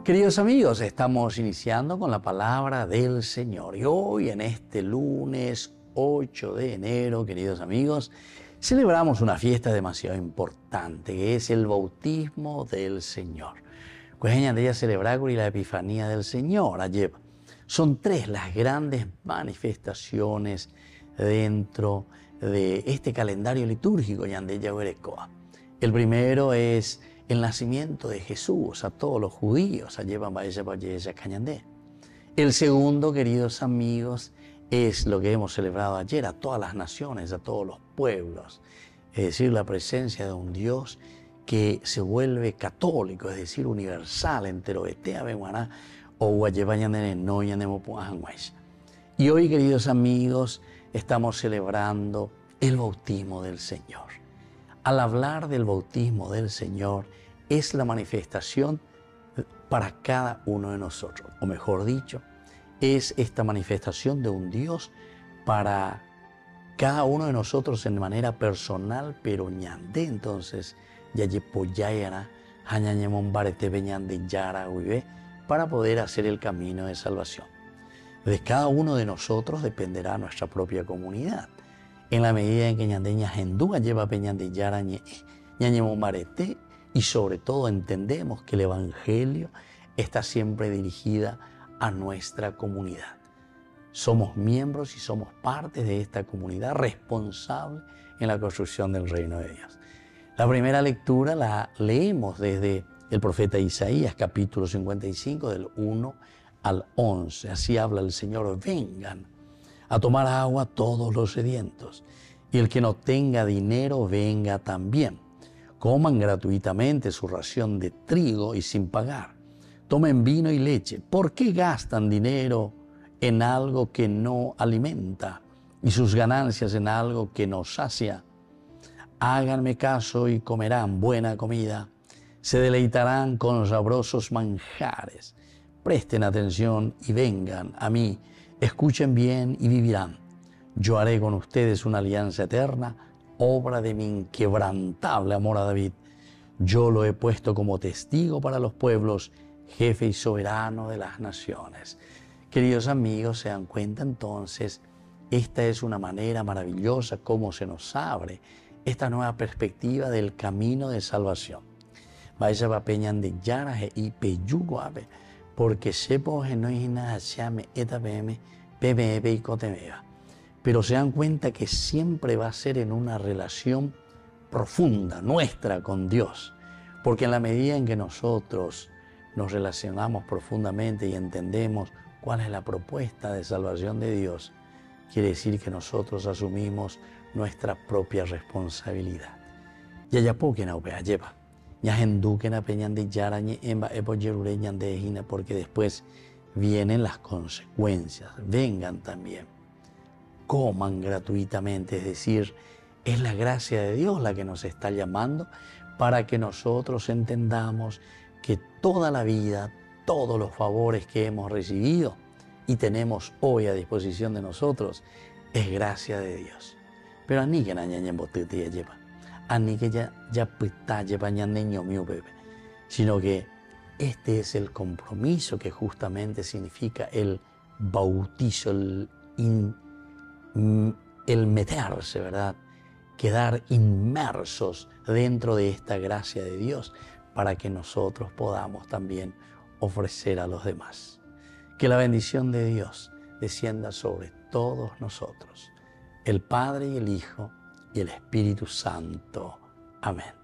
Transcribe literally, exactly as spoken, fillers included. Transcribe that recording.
Queridos amigos, estamos iniciando con la palabra del Señor. Y hoy, en este lunes ocho de enero, queridos amigos, celebramos una fiesta demasiado importante, que es el bautismo del Señor. Pues en ella celebrar la Epifanía del Señor. Ayer son tres las grandes manifestaciones dentro de este calendario litúrgico. El primero es el nacimiento de Jesús a todos los judíos. El segundo, queridos amigos, es lo que hemos celebrado ayer, a todas las naciones, a todos los pueblos. Es decir, la presencia de un Dios que se vuelve católico, es decir, universal, entero. Y hoy, queridos amigos, estamos celebrando el bautismo del Señor. Al hablar del bautismo del Señor, es la manifestación para cada uno de nosotros. O mejor dicho, es esta manifestación de un Dios para cada uno de nosotros en manera personal, pero ñandé. Entonces, ya yepoyayara, hañañemon barete beñande yara uibe, para poder hacer el camino de salvación. De cada uno de nosotros dependerá nuestra propia comunidad. En la medida en que ñandeña gendúa lleva peñande yara ñañemon barete, y sobre todo entendemos que el Evangelio está siempre dirigida a nuestra comunidad. Somos miembros y somos parte de esta comunidad responsable en la construcción del reino de Dios. La primera lectura la leemos desde el profeta Isaías, capítulo cincuenta y cinco, del uno al once. Así habla el Señor: vengan a tomar agua todos los sedientos, y el que no tenga dinero venga también. Coman gratuitamente su ración de trigo y sin pagar. Tomen vino y leche. ¿Por qué gastan dinero en algo que no alimenta y sus ganancias en algo que no sacia? Háganme caso y comerán buena comida. Se deleitarán con sabrosos manjares. Presten atención y vengan a mí. Escuchen bien y vivirán. Yo haré con ustedes una alianza eterna, obra de mi inquebrantable amor a David. Yo lo he puesto como testigo para los pueblos, jefe y soberano de las naciones. Queridos amigos, se dan cuenta entonces, esta es una manera maravillosa como se nos abre esta nueva perspectiva del camino de salvación. Vaya va peñan de yara y peyuguave, porque sepo no es nada llame eta pm pm y cotemeva. Pero se dan cuenta que siempre va a ser en una relación profunda, nuestra con Dios. Porque en la medida en que nosotros nos relacionamos profundamente y entendemos cuál es la propuesta de salvación de Dios, quiere decir que nosotros asumimos nuestra propia responsabilidad. Ya ya poque na upea lleva. Ya henduque na peñan de yarañe emba epo yerureñan de ejina, porque después vienen las consecuencias. Vengan también. Coman gratuitamente, es decir, es la gracia de Dios la que nos está llamando para que nosotros entendamos que toda la vida, todos los favores que hemos recibido y tenemos hoy a disposición de nosotros, es gracia de Dios. Pero a ni que nañañen botete ya lleva, a ni que ya ya pita lleva ñaneño mío bebé, sino que este es el compromiso que justamente significa el bautizo, el in, el meterse, ¿verdad? Quedar inmersos dentro de esta gracia de Dios para que nosotros podamos también ofrecer a los demás. Que la bendición de Dios descienda sobre todos nosotros, el Padre y el Hijo y el Espíritu Santo. Amén.